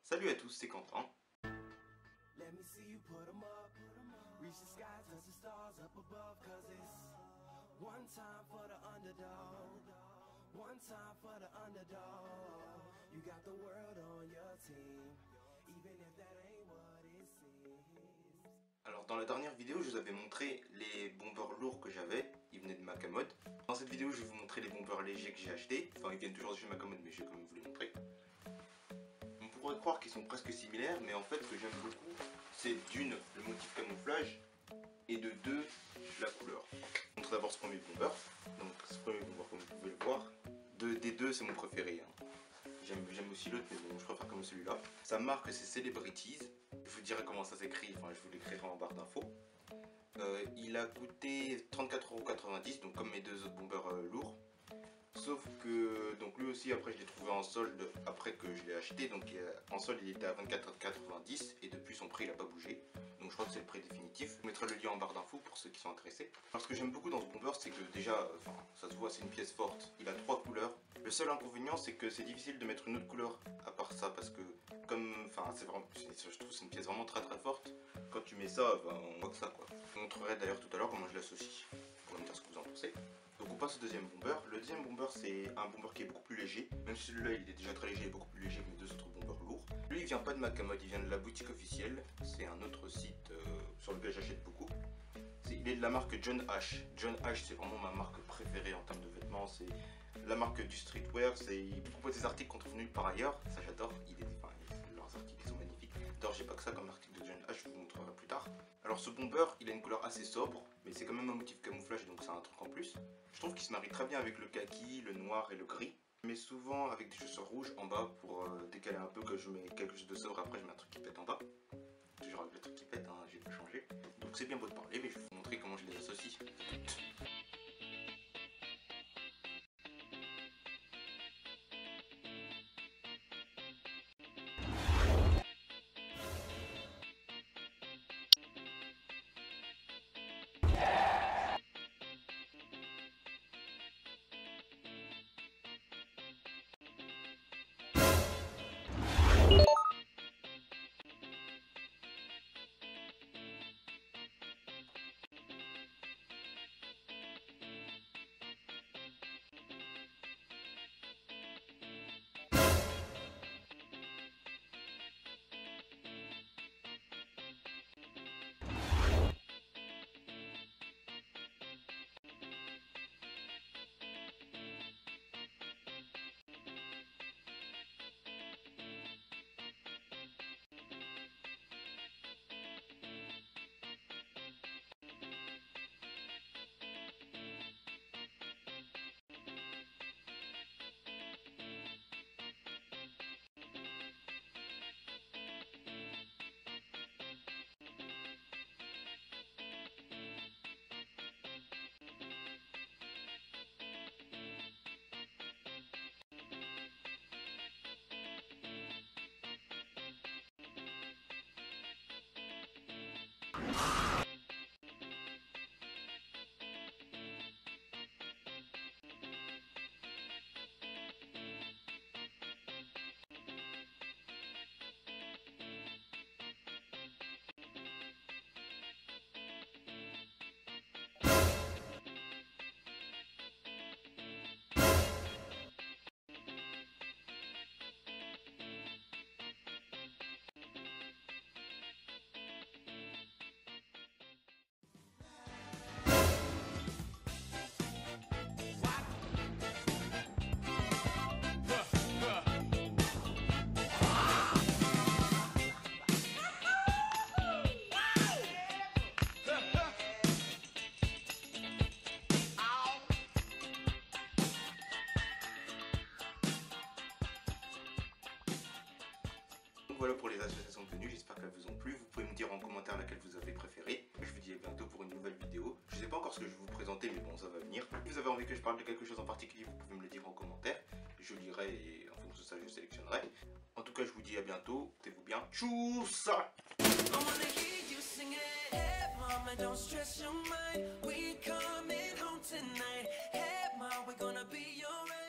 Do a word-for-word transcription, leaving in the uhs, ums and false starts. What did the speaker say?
Salut à tous, c'est Quentin. Alors dans la dernière vidéo, je vous avais montré les bombers lourds que j'avais, ils venaient de Macamod. Dans cette vidéo, je vais vous montrer les bombers légers que j'ai achetés. Enfin, ils viennent toujours de chez Macamod, mais je vais quand même vous les montrer. On pourrait croire qu'ils sont presque similaires, mais en fait, ce que j'aime beaucoup, c'est d'une, le motif camouflage, et de deux, la couleur. Je vous montre d'abord ce premier bomber. Donc ce premier bomber, comme vous pouvez le voir, de, des deux, c'est mon préféré. Hein. J'aime aussi l'autre, mais bon, je préfère comme celui-là. Sa marque, c'est Celebrities. Je vous dirai comment ça s'écrit, enfin je vous l'écrirai en barre d'infos. Euh, il a coûté trente-quatre euros quatre-vingt-dix, donc comme mes deux autres bombers euh, lourds. Sauf que, donc lui aussi, après je l'ai trouvé en solde après que je l'ai acheté. Donc euh, en solde, il était à vingt-quatre euros quatre-vingt-dix et depuis son prix, il n'a pas bougé. Donc je crois que c'est le prix définitif. Je mettrai le lien en barre d'infos pour ceux qui sont intéressés. Alors ce que j'aime beaucoup dans ce bomber, c'est que déjà, enfin ça se voit, c'est une pièce forte. Il a trois couleurs. Le seul inconvénient, c'est que c'est difficile de mettre une autre couleur à part ça, parce que comme, enfin c'est vraiment, je trouve c'est une pièce vraiment très très forte. Quand tu mets ça, ben, on voit que ça quoi. Je vous montrerai d'ailleurs tout à l'heure comment je l'associe. Vous pourrez me dire ce que vous en pensez. Donc on passe au deuxième bomber. Le deuxième bomber, c'est un bomber qui est beaucoup plus léger. Même si celui-là il est déjà très léger et beaucoup plus léger que mes deux autres bombers lourds. Lui il vient pas de Macamod, il vient de la boutique officielle. C'est un autre site euh, sur lequel j'achète beaucoup. Il est de la marque John H. John H, c'est vraiment ma marque préférée en termes de vêtements. C'est la marque du streetwear. Ils proposent des articles qu'on trouve nulle part ailleurs. Ça j'adore. Il est, enfin, leurs articles sont magnifiques. D'ailleurs j'ai pas que ça comme article de John H, je vous montrerai plus tard. Alors ce bomber, il a une couleur assez sobre, mais c'est quand même un motif camouflage, donc c'est un truc en plus. Je trouve qu'il se marie très bien avec le kaki, le noir et le gris. Mais souvent avec des chaussures rouges en bas pour euh, décaler un peu, que je mets quelque chose de sobre, après je mets un truc qui pète en bas. Toujours avec le truc qui pète, hein, j'ai pas changé. Donc c'est bien beau de parler, mais je vais vous montrer comment je les associe. Voilà pour les associations de tenues, j'espère qu'elles vous ont plu. Vous pouvez me dire en commentaire laquelle vous avez préféré. Je vous dis à bientôt pour une nouvelle vidéo. Je ne sais pas encore ce que je vais vous présenter, mais bon, ça va venir. Si vous avez envie que je parle de quelque chose en particulier, vous pouvez me le dire en commentaire. Je lirai et en fonction de ça, je sélectionnerai. En tout cas, je vous dis à bientôt. Portez-vous bien. Tchuss! Don't stress your mind, we coming home tonight. Hey, ma, we're gonna be your